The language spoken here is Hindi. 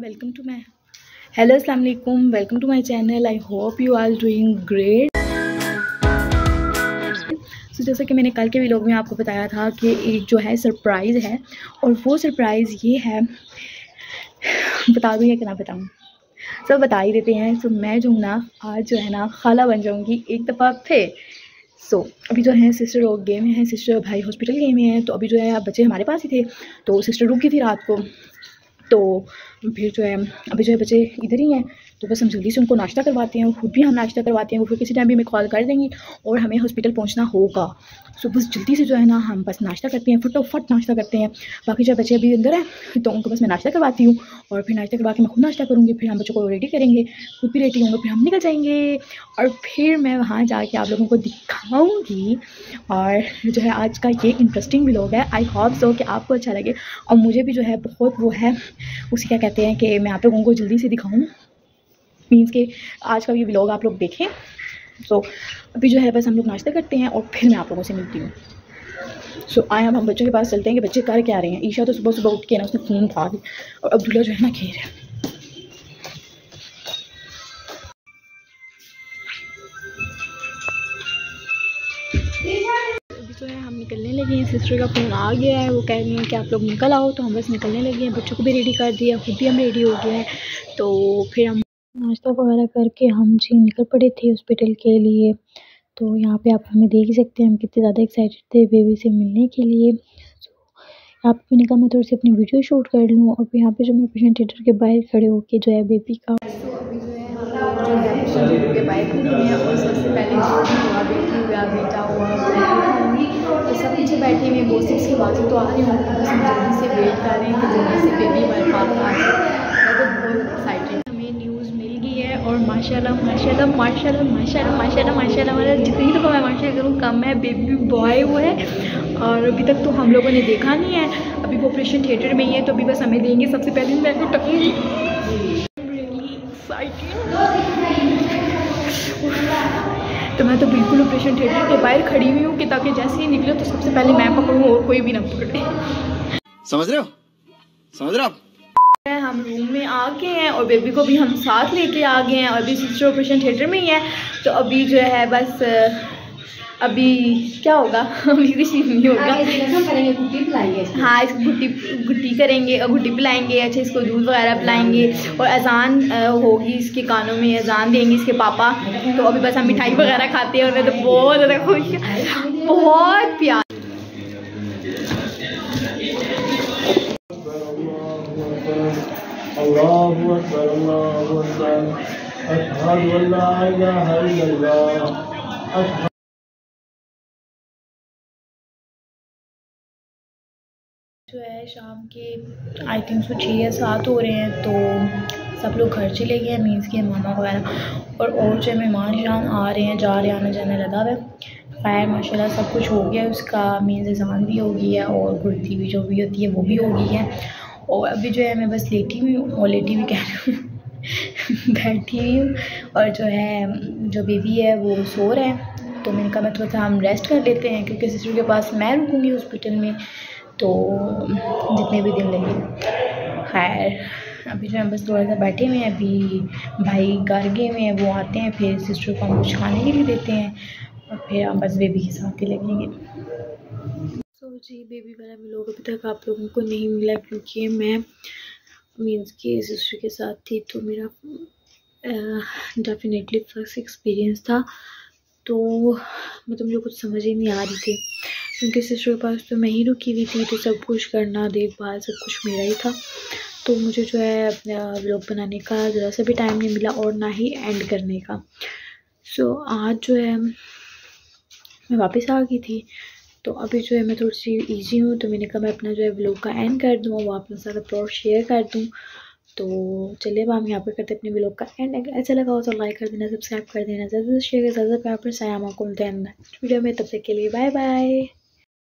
वेलकम टू माई हेलो अस्सलाम वालेकुम, welcome to my channel. I hope you are doing great. तो जैसा कि मैंने कल के व्लॉग में आपको बताया था कि एक जो है सरप्राइज़ है, और वो सरप्राइज़ ये है, बता दूँ या कि ना बताऊँ, सब बता ही देते हैं। तो मैं जो हूँ ना, आज जो है ना खाला बन जाऊँगी एक दफ़ा फिर। अभी जो है सिस्टर लोग गए में हैं, सिस्टर भाई हॉस्पिटल गए में हैं। तो अभी जो है बच्चे हमारे पास ही थे, तो सिस्टर रुकी थी रात को। तो फिर जो है अभी जो है बच्चे इधर ही हैं, तो बस हम जल्दी से उनको नाश्ता करवाते हैं, खुद भी हम नाश्ता करवाते हैं। वो फिर किसी टाइम भी हमें कॉल कर देंगी और हमें हॉस्पिटल पहुंचना होगा। सो बस जल्दी से जो है ना हम बस नाश्ता करते हैं, फटाफट नाश्ता करते हैं। बाकी जो बच्चे अभी अंदर हैं तो उनको बस मैं नाश्ता करवाती हूँ, और फिर नाश्ता करवा के मैं खुद नाश्ता करूँगी। फिर हम बच्चों को रेडी करेंगे, खुद भी रेडी होंगे, फिर हम निकल जाएंगे। और फिर मैं वहाँ जाके आप लोगों को दिखाऊँगी। और जो है आज का ये इंटरेस्टिंग व्लॉग है, आई होप सो कि आपको अच्छा लगे। और मुझे भी जो है बहुत वो है, उसे क्या कहते हैं कि मैं आप लोगों को जल्दी से दिखाऊं, मीन्स के आज का ये व्लॉग आप लोग देखें। सो अभी जो है बस हम लोग नाश्ता करते हैं और फिर मैं आप लोगों से मिलती हूँ। सो आए अब हम बच्चों के पास चलते हैं कि बच्चे कर क्या रहे हैं। ईशा तो सुबह सुबह उठ के ना उसने फ़ोन उठा दी, और अब्दुल्ला जो है ना खेल रहा है। जो है हम निकलने लगे हैं, सिस्टर का फ़ोन आ गया है, वो कह रही हैं कि आप लोग निकल आओ। तो हम बस निकलने लगे हैं, बच्चों को भी रेडी कर दिया, खुद भी हम रेडी हो गए हैं। तो फिर हम नाश्ता वगैरह करके हम जी निकल पड़े थे हॉस्पिटल के लिए। तो यहाँ पे आप हमें देख ही सकते हैं हम कितने ज़्यादा एक्साइटेड थे बेबी से मिलने के लिए। यहाँ पे मैंने कहा मैं थोड़ी सी अपनी वीडियो शूट कर लूँ, और यहाँ पे जो मैं पेशेंट थिएटर के बाहर खड़े होके जो है बेबी का अभी जो है हम लोग जो है पेशेंट थिएटर के बाहर खड़े हुए हैं। और सबसे पहले जो भी हुआ बेटी हुआ बेटा हुआ होंगी तो सब पीछे बैठे हुए गोसिप्स की आवाज़ें तो आ रही होंगी, बस हम जल्दी से वेट कर रहे हैं कि जल्दी से बेबी हमारे पास आ जाए। बहुत एक्साइटेड हमें न्यूज़ मिल गई है। और माशाल्लाह माशाल्लाह माशाल्लाह माशाल्लाह माशाल्लाह माशाल्लाह, मतलब जितनी दफ़ा मैं माशाल्लाह करूँ कम है। बेबी बॉय हुआ है, और अभी तक तो हम लोगों ने देखा नहीं है। अभी वो ऑपरेशन थिएटर में ही है, तो अभी बस हमें देंगे। सबसे पहले मैं उठाऊंगी, रियली एक्साइटेड। तो मैं तो बिल्कुल ऑपरेशन थिएटर के बाहर खड़ी हुई हूँ कि ताकि जैसे ही निकले तो सबसे पहले मैं पकड़ूँ और कोई भी ना पकड़े। समझ रहे हो, समझ रहे हो आप? हम रूम में आ गए हैं और बेबी को भी हम साथ लेके आ गए हैं, और अभी सिस्टर ऑपरेशन थिएटर में ही है। तो अभी जो है बस अभी क्या होगा, अभी कुछ नहीं होगा। हाँ, इसको गुट्टी करेंगे और गुट्टी पिलाएंगे। अच्छा, इसको दूध वगैरह पिलाएंगे, और अजान होगी इसके कानों में, अजान देंगे इसके पापा। तो अभी बस हम मिठाई वगैरह खाते हैं, और मैं तो बहुत ज़्यादा खुश, बहुत प्यार। अल्लाहु अकबर अल्लाहु अकबर अशहदु अल्ला इलाहा इल्लल्लाह। जो है शाम के आई थिंक सो 6 या 7 हो रहे हैं, तो सब लोग घर चले गए हैं, मीन्स के मामा वगैरह। और जो मेहमान शान आ रहे हैं, जा रहे हैं, आना जाना लगा हुआ है। खैर माशाल्लाह सब कुछ हो गया उसका, मीन्स अज़ान भी हो गई है, और गुड़ती भी जो भी होती है वो भी हो गई है। और अभी जो है मैं बस लेटी हुई हूँ, और लेटी हुई कह रही हूँ बैठी हुई हूँ। और जो है जो बेबी है वो सो रहा है। तो मैंने कहा मैं थोड़ा सा हम रेस्ट कर लेते हैं, क्योंकि सिस्टर के पास मैं रुकूँगी हॉस्पिटल में, तो जितने भी दिन लगे। खैर अभी जो है बस थोड़ा सा बैठे हुए हैं। अभी भाई घर गए हुए हैं, वो आते हैं फिर सिस्टर को हम कुछ खाने के लिए देते हैं, और फिर हम बस बेबी के साथ ही लगेंगे। जी बेबी वाला व्लॉग अभी तक आप लोगों को नहीं मिला, क्योंकि मैं मीन्स के सिस्टर के साथ थी। तो मेरा डेफिनेटली फर्स्ट एक्सपीरियंस था, तो मतलब मुझे कुछ समझ ही नहीं आ रही थी, क्योंकि सिस्टर के पास तो मैं ही रुकी हुई थी, तो सब कुछ करना, देखभाल सब कुछ मेरा ही था। तो मुझे जो है अपना व्लॉग बनाने का ज़रा सा भी टाइम नहीं मिला, और ना ही एंड करने का। सो आज जो है मैं वापस आ गई थी, तो अभी जो है मैं थोड़ी सी ईजी हूँ, तो मैंने कहा मैं अपना जो है व्लॉग का एंड कर दूँ, वो अपने साथ अपलोड शेयर कर दूँ। तो चलिए अब हम यहाँ पर करते अपने व्लॉग का एंड। अगर अच्छा लगा हो तो लाइक कर देना, सब्सक्राइब कर देना, ज़्यादा से शेयर, ज़्यादा प्यार पर साया को मिलते हैं नेक्स्ट वीडियो में। तब तक के लिए बाय बाय।